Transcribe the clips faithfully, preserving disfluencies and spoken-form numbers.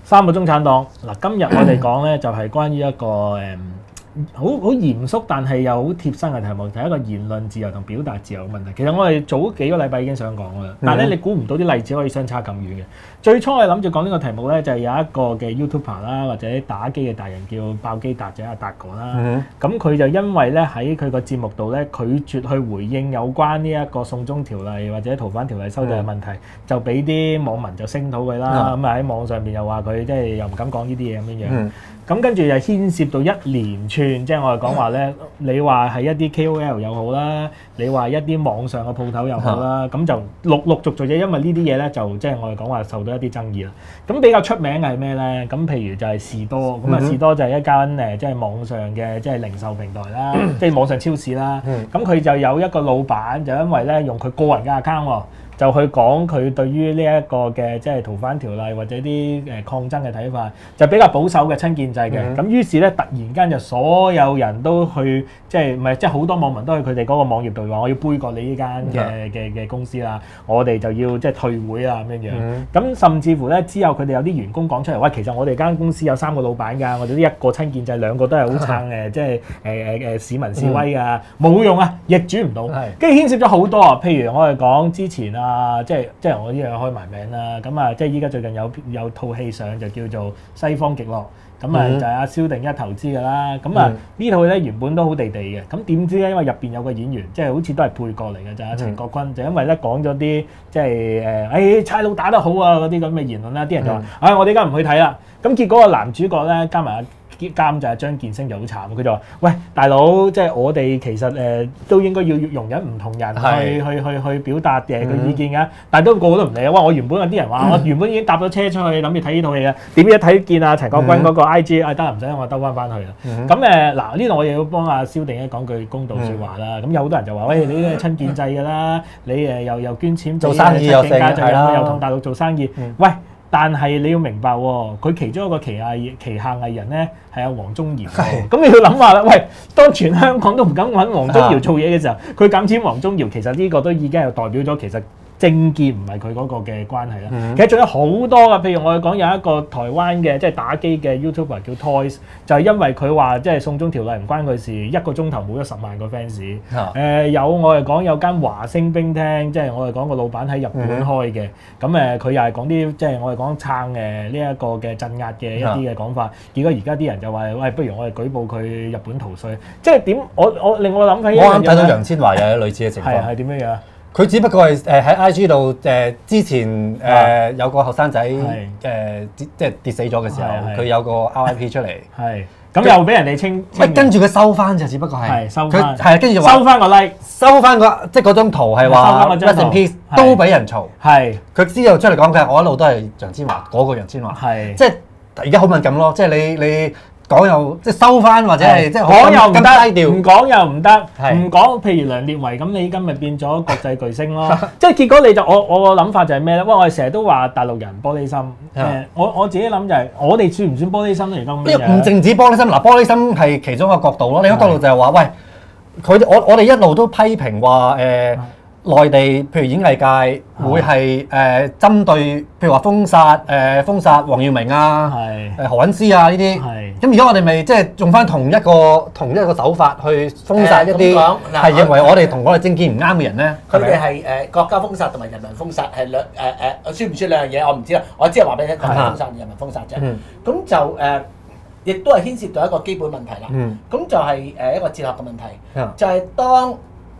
三個中產黨嗱，今日我哋講咧就係關於一個誒好好嚴肅但係又好貼身嘅題目，就係一個言論自由同表達自由嘅問題。其實我哋早幾個禮拜已經想講㗎啦，但係咧你估唔到啲例子可以相差咁遠嘅。最初我哋諗住講呢個題目咧，就係有一個嘅 YouTuber 啦，或者打機嘅達人叫爆機達者阿達哥啦。咁佢就因為咧喺佢個節目度咧拒絕去回應有關呢一個送中條例或者逃犯條例修訂嘅問題，就俾啲網民就聲討佢啦。咁啊喺網上邊又話佢即係又唔敢講呢啲嘢咁樣樣。咁跟住又牽涉到一連串，即係我哋講話咧，你話係一啲 K O L 又好啦，你話一啲網上嘅鋪頭又好啦，咁就陸陸續續嘅，因為呢啲嘢咧就即係我哋講話受到一啲爭議啦。咁比較出名嘅係咩咧？咁譬如就係士多，咁啊士多就係一間誒即係網上嘅即係零售平台啦，即係網上超市啦。咁佢就有一個老闆，就因為咧用佢個人嘅 account 喎。就去講佢對於呢一個嘅即係逃犯條例或者啲誒抗爭嘅睇法，就比較保守嘅親建制嘅。咁、嗯、於是咧，突然間就所有人都去即係唔係即係好多網民都去佢哋嗰個網頁度話我要杯葛你呢間嘅嘅嘅公司啦，我哋就要即係退會啊咁樣樣。咁、嗯、甚至乎咧之後佢哋有啲員工講出嚟，喂，其實我哋間公司有三個老闆㗎，我哋呢一個親建制，兩個都係好撐誒，即係誒誒誒市民示威㗎，冇、嗯、用啊，逆轉唔到。跟住牽涉咗好多啊，譬如我哋講之前啊。啊，即係即係我呢樣開埋名啦，咁啊，即係依家最近有有套戲上就叫做《西方極樂》，咁啊就係阿蕭定一投資㗎啦，咁啊呢套咧原本都好地地嘅，咁點知咧因為入邊有個演員，即係好似都係配角嚟嘅就係阿陳國軍，就因為咧講咗啲即係誒，誒差佬打得好啊嗰啲咁嘅言論啦，啲人就話，唉我哋而家唔去睇啦，咁結果個男主角咧加埋。監就係張建聲就好慘，佢就話：喂，大佬，即係我哋其實誒、呃、都應該要容忍唔同人去去去去表達嘅個意見㗎，但係都個個都唔理啊！哇！我原本有啲人話，我原本已經搭咗車出去諗住睇呢套戲嘅，點知一睇見阿陳國軍嗰個 I G， 啊得唔使我兜翻翻去啦。咁誒嗱，呢度我又要幫阿蕭定一講句公道説話啦。咁有好多人就話：喂，你都係親建制㗎啦，你誒又又捐錢做生意又成，係啦，又同大陸做生意，喂！但係你要明白喎，佢其中一個旗藝旗下藝人咧係阿黃宗堯，咁你要諗下啦。喂，當全香港都唔敢揾黃宗堯做嘢嘅時候，佢敢簽黃宗堯，其實呢個都已經係代表咗其實政見唔係佢嗰個嘅關係啦。嗯、其實仲有好多噶，譬如我哋講有一個台灣嘅即係打機嘅 YouTuber 叫 Toys， 就係因為佢話即係送中條例唔關佢事，一個鐘頭冇咗十萬個 fans。誒、啊呃、有我哋講有間華星冰廳，即係我哋講個老闆喺日本開嘅，咁誒佢又係講啲即係我哋講撐誒呢一個嘅鎮壓嘅一啲嘅講法。結果而家啲人就話：喂，不如我哋舉報佢日本逃稅。即係點？我我令我諗起， 我啱睇到楊千嬅又有類似嘅情況。 係係點樣樣？ 佢只不過係誒喺 I G 度誒之前誒、呃、有個後生仔誒即係跌死咗嘅時候，佢有個 R I P 出嚟，係咁又俾人哋清， 喂跟住佢收翻就只不過係收翻， 佢係跟住收翻個 like， 收翻個即係嗰張圖係話 rest in peace 都俾人嘈，係佢之後出嚟講嘅，我一路都係楊千嬅嗰個楊千嬅，係即係而家好敏感咯，即係你你。講又即係收翻或者係即係講又唔得，唔講又唔得，唔講譬如梁烈唯咁，你今日變咗國際巨星咯。即係結果你就我我個諗法就係咩咧？喂，我哋成日都話大陸人玻璃心，誒，我我自己諗就係我哋算唔算玻璃心咧？而家咁樣唔淨止玻璃心，嗱，玻璃心係其中一個角度咯。另一個角度就係話，喂，佢我我哋一路都批評話誒。內地譬如演藝界會係誒針對，譬如話封殺誒封殺黃耀明啊，誒何韻詩啊呢啲，咁而家我哋咪即係用翻同一個同一個手法去封殺一啲係認為我哋同我哋政見唔啱嘅人咧。 佢哋係誒國家封殺同埋人民封殺係兩誒誒，算唔算兩樣嘢？我唔知啦，我只係話俾你聽，國家封殺、人民封殺啫。咁就誒，亦都係牽涉到一個基本問題啦。咁就係誒一個哲學嘅問題，就係當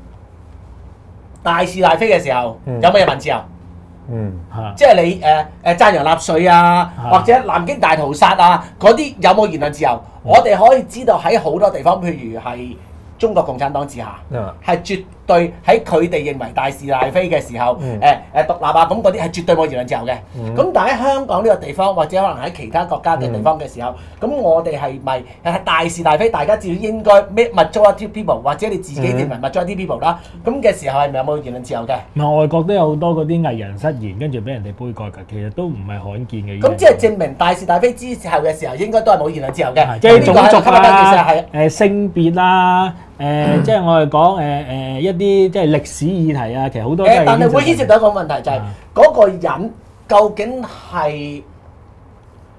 大是大非嘅時候，嗯、有冇人民自由？嗯，即係你誒誒讚揚納稅啊，啊或者南京大屠殺啊，嗰啲有冇言論自由？嗯、我哋可以知道喺好多地方，譬如係中國共產黨之下，係、嗯、絕對喺佢哋認為大是大非嘅時候，誒誒、嗯呃、獨立啊，咁嗰啲係絕對冇言論自由嘅。咁、嗯、但喺香港呢個地方，或者可能喺其他國家嘅地方嘅時候，咁、嗯、我哋係咪係大是大非？大家至少應該 majority people， 或者你自己認為 majority people 啦。咁嘅時候係咪有冇言論自由嘅？ 唔係外國都有好多嗰啲藝人失言，跟住俾人哋杯葛㗎，其實都唔係罕見嘅。 咁即係證明大是大非之後嘅時候，應該都係冇言論自由嘅。 即係種族啦，誒性別啦。誒、呃嗯、即係我哋講誒誒一啲即係歷史議題啊，其實好多都係。 但係會牽涉到一個問題，就係、是、嗰、嗯、個人究竟係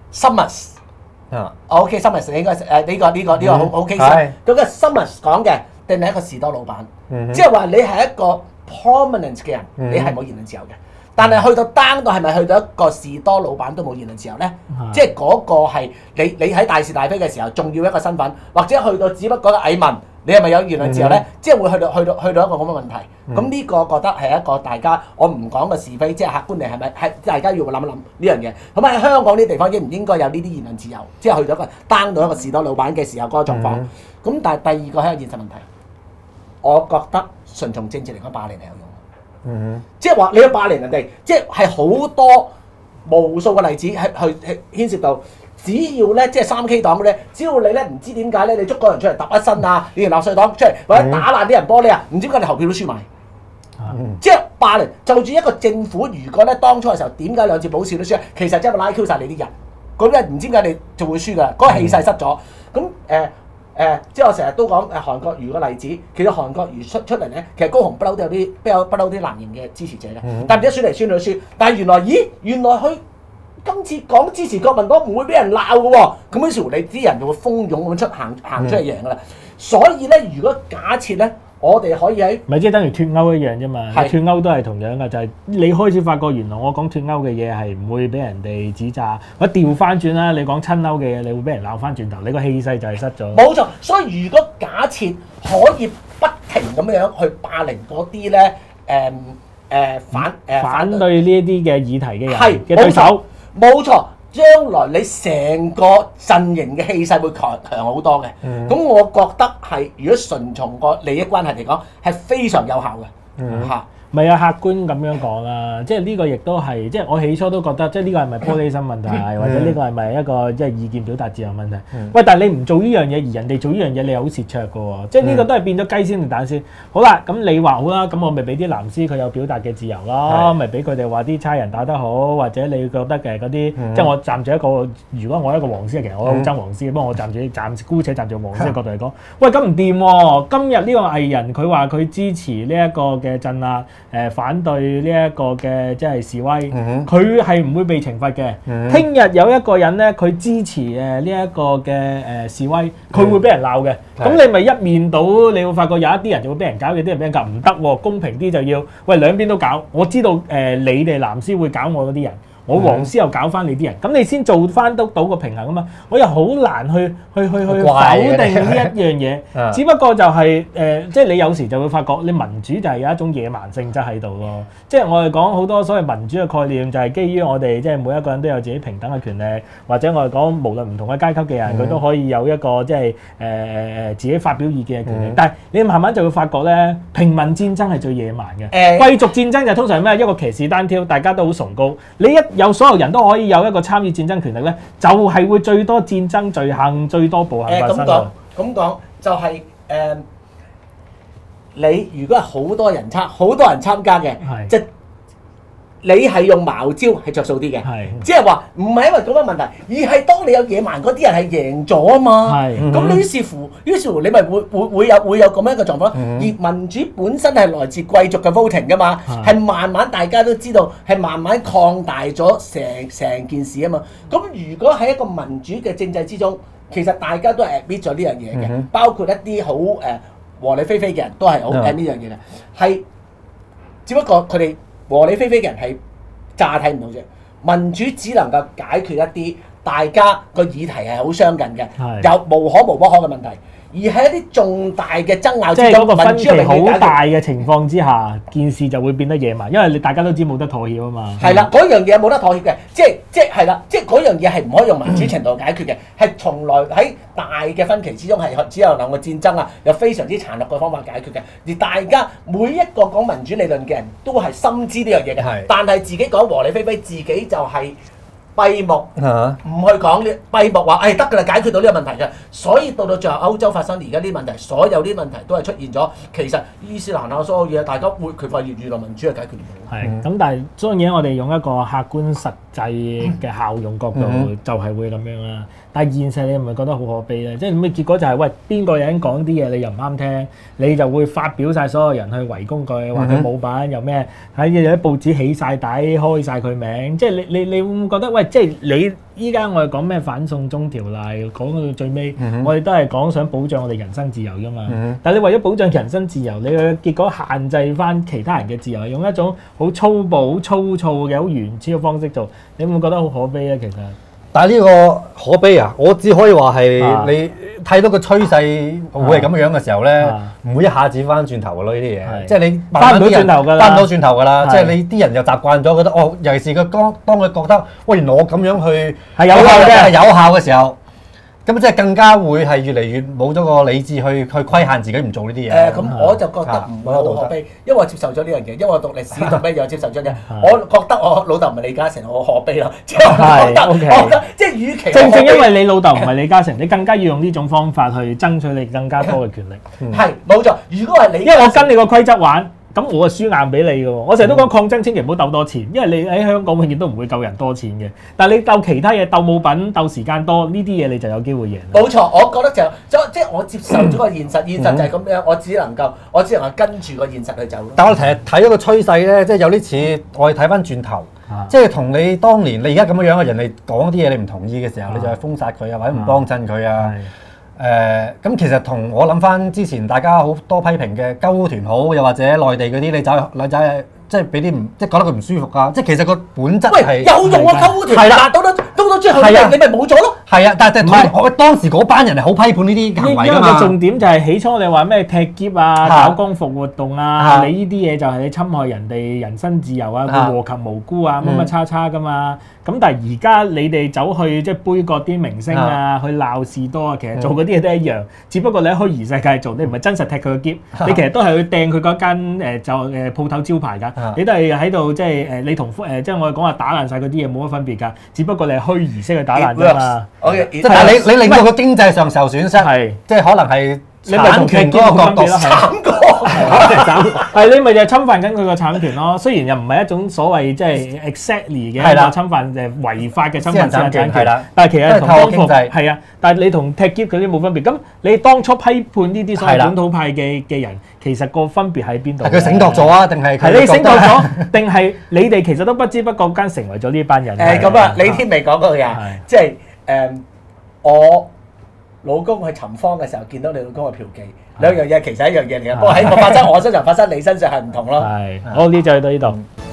Summers 啊 ，OK Summers 應該誒呢個呢個呢個好好 case。嗰個 Summers 講嘅定係一個士多老闆，即係話你係一個 prominent 嘅人，你係冇言論自由嘅。但係去到 down 到係咪去到一個士多老闆都冇言論自由咧？即係嗰個係你你喺大是大非嘅時候，仲要一個身份，或者去到只不過個蟻民，你係咪有言論自由咧？即係會去到去到去到一個咁嘅問題。咁呢個覺得係一個大家我唔講個是非，即係客觀嚟係咪係大家要諗一諗呢樣嘢。咁喺香港呢啲地方應唔應該有呢啲言論自由？即係去到一個 down 到一個士多老闆嘅時候嗰個狀況。咁但係第二個係一個現實問題，我覺得順從政治嚟講霸凌係有用。嗯，即係話你要霸凌人哋，即係係好多無數個例子係去牽涉到，只要咧即係三 K 黨咧，只要你咧唔知點解咧，你捉個人出嚟揼一身啊，你連納粹黨出嚟或者打爛啲人玻璃啊，唔知點解你投票都輸埋。嗯、即係霸凌，就住一個政府，如果咧當初嘅時候點解兩次補選都輸啊？其實即係拉 Q 晒你啲人，咁咧唔知點解你就會輸㗎啦，嗰、那個氣勢失咗。咁誒。呃誒、呃，即係我成日都講誒韓國瑜個例子，其實韓國瑜出出嚟咧，其實高雄不嬲都有啲，不嬲不嬲啲藍營嘅支持者嘅，嗯、但唔知選嚟選去都輸。但係原來，咦，原來佢今次講支持國民黨唔會俾人鬧嘅喎，咁於是乎你啲人就會蜂擁咁出行行出嚟贏㗎啦。嗯、所以咧，如果假設咧，我哋可以喺咪即係等於脫歐一樣啫嘛，脫歐都係同樣嘅，就係、是、你開始發覺原來我講脫歐嘅嘢係唔會俾人哋指責，或者調翻轉啦，你講親歐嘅嘢，你會俾人鬧翻轉頭，你個氣勢就係失咗。 冇錯，所以如果假設可以不停咁樣去霸凌嗰啲咧，誒、呃、誒、呃、反誒、呃、 反對呢一啲嘅議題嘅人嘅對手， 冇錯。將來你成個陣營嘅氣勢會強強好多嘅，咁、嗯、我覺得係如果順從個利益關係嚟講，係非常有效嘅，嚇、嗯。 咪有客觀咁樣講啦，即係呢個亦都係，即係我起初都覺得，即係呢個係咪玻璃心問題，或者呢個係咪一個即係意見表達自由問題？嗯、喂，但係你唔做呢樣嘢，而人哋做呢樣嘢，你又好蝕卓嘅喎，即係呢個都係變咗雞先定蛋先。好啦，咁你話好啦，咁我咪俾啲藍絲佢有表達嘅自由咯，咪俾佢哋話啲差人打得好，或者你覺得嘅嗰啲，嗯、即係我站住一個，如果我一個黃絲，其實我好憎黃絲，不過我站住站姑且站住黃絲嘅角度嚟講，喂，咁唔掂喎，今日呢個藝人佢話佢支持呢一個嘅鎮壓。誒、呃、反對呢一個嘅即係示威，佢係唔會被懲罰嘅。聽日、嗯、有一個人咧，佢支持誒呢一個嘅誒、呃、示威，佢會俾人鬧嘅。咁、嗯、你咪一面倒，你會發覺有一啲人就會俾人搞，有啲人俾人搞，唔得喎。公平啲就要，喂，兩邊都搞。我知道誒、呃、你哋藍絲會搞我嗰啲人。我黃絲又搞翻你啲人，咁你先做翻得到個平衡啊嘛！我又好難去去去去否定呢一樣嘢，只不過就係、是、誒、呃，即係你有時就會發覺，你民主就係有一種野蠻性質喺度咯。即係我哋講好多所謂民主嘅概念，就係基於我哋即係每一個人都有自己平等嘅權利，或者我哋講無論唔同嘅階級嘅人，佢、嗯、都可以有一個即係誒誒誒自己發表意見嘅權利。嗯、但係你慢慢就會發覺咧，平民戰爭係最野蠻嘅，嗯、貴族戰爭就通常咩？一個騎士單挑，大家都好崇高，你一有所有人都可以有一個參與戰爭權力咧，就係、是、會最多戰爭罪行、最多暴行發生。誒咁講，咁講就係、是、誒、呃，你如果係好多人參，好多人參加嘅，即係你係用茅招係着數啲嘅，即係話唔係因為咁嘅問題，而係當你有野蠻嗰啲人係贏咗啊嘛。咁你於是乎，於是乎你咪會會會有會有咁樣嘅狀況。嗯、而民主本身係來自貴族嘅 voting 噶嘛，係是慢慢大家都知道係慢慢擴大咗成成件事啊嘛。咁如果喺一個民主嘅政制之中，其實大家都係 admit 咗呢樣嘢嘅，嗯、哼包括一啲好誒和理非非嘅人都係好 admit 呢樣嘢嘅，係、嗯、只不過佢哋。和理非非嘅人係乍睇唔到啫，民主只能夠解決一啲大家個議題係好相近嘅，是有無可無不可嘅問題。而喺一啲重大嘅爭拗之中，即係嗰個分歧好大嘅情況之下，件事就會變得野蠻，因為你大家都知冇得妥協啊嘛。係啦，嗰樣嘢冇得妥協嘅，即係即係係啦，即係嗰樣嘢係唔可以用民主程度解決嘅，係從來喺大嘅分歧之中係只有兩個戰爭啊，有非常之殘酷嘅方法解決嘅。而大家每一個講民主理論嘅人都係深知呢樣嘢嘅，是但係自己講和理非非，自己就係、是。閉目唔去講呢，閉目話誒得㗎啦，解決到呢個問題嘅，所以到到最後歐洲發生而家啲問題，所有啲問題都係出現咗。其實伊斯蘭啊所有嘢，大家會佢發現原來民主係解決唔到。係咁，但係當然我哋用一個客觀實際嘅效用角度，就係會咁樣啦。但係現實你唔係覺得好可悲咧？即係咁嘅結果就係、是、喂邊個人講啲嘢你又唔啱聽，你就會發表晒所有人去圍攻佢，話佢冇品又咩喺有啲報紙起晒底開晒佢名，即係你你你會唔會覺得喂？ 即係你依家我哋講咩反送中條例，講到最尾，嗯、我哋都係講想保障我哋人身自由噶嘛。嗯、但係你為咗保障人身自由，你嘅結果限制翻其他人嘅自由，用一種好粗暴、好粗糙嘅好原始嘅方式做，你會唔會覺得好可悲咧？其實？ 但係呢個可悲啊！我只可以話係你睇到個趨勢會係咁樣嘅時候咧，唔、啊、會一下子翻轉頭嘅咯。呢啲嘢，即係你翻唔到轉頭㗎啦，翻唔到轉頭㗎啦。即係你啲人又習慣咗，覺得哦，尤其是佢當當佢覺得，喂，原來我咁樣去係有效嘅， 係有效嘅時候。咁即係更加會係越嚟越冇咗個理智去去規限自己唔做呢啲嘢。 誒，咁我就覺得唔會好可悲，因為我接受咗呢樣嘢，因為我讀歷史讀咩又接受咗嘅。我覺得我老豆唔係李嘉誠，我可悲咯。即係我覺得，我覺得即係與其正正因為你老豆唔係李嘉誠，你更加要用呢種方法去爭取你更加多嘅權力。 係冇錯，如果係你， 因為我跟你個規則玩。咁我係輸硬俾你嘅喎，我成日都講抗爭，千祈唔好鬥多錢，因為你喺香港永遠都唔會夠人多錢嘅。但係你鬥其他嘢，鬥冇品、鬥時間多，呢啲嘢你就有機會贏。 冇錯，我覺得就即係我接受咗個現實，現實就係咁樣，我只能夠我只能夠跟住個現實去走。 但係我睇睇咗個趨勢咧，即係有啲似我哋睇翻轉頭，啊、即係同你當年你而家咁樣樣嘅人哋講啲嘢你唔同意嘅時候，啊、你就係封殺佢啊，或者唔幫襯佢啊。誒咁、呃、其實同我諗翻之前大家好多批評嘅鳩團好，又或者內地嗰啲你走你走即係俾啲唔即係覺得佢唔舒服啊！即係其實個本質係有用啊，鳩團達到到到到最後你咪冇咗咯。 係啊，但係唔係我當時嗰班人係好批判呢啲行為㗎嘛。因為個重點就係起初你話咩踢劫啊、搞光復活動啊，你呢啲嘢就係你侵害人哋人身自由啊、禍及無辜啊、乜乜叉叉㗎嘛。咁但係而家你哋走去即係杯葛啲明星啊，去鬧士多啊，其實做嗰啲嘢都一樣，只不過你喺虛擬世界做，你唔係真實踢佢個劫，你其實都係去掟佢嗰間誒就誒鋪頭招牌㗎。你都係喺度即係誒，你同誒即係我哋講話打爛晒嗰啲嘢冇乜分別㗎，只不過你係虛擬式去打爛啫嘛。 OK， 即係但係你你令到個經濟上受損失，係即係可能係產權嗰個角度慘過， 係你咪就係侵犯緊佢個產權咯。雖然又唔係一種所謂即係 exactly 嘅一個侵犯誒違法嘅侵犯產權，係啦。但係其實同光復係啊，但係你同踢劫嗰啲冇分別。咁你當初批判呢啲所謂本土派嘅嘅人，其實個分別喺邊度？ 係佢醒覺咗啊，定係係你醒覺咗，定係你哋其實都不知不覺間成為咗呢班人？ 誒咁啊，李天未講過嘅，即係誒我老公去尋芳嘅時候，見到你老公去嫖妓，兩樣嘢其實一樣嘢嚟嘅，不過喺我發生我身上發生，你身上係唔同咯。 係，好，呢就去到呢度。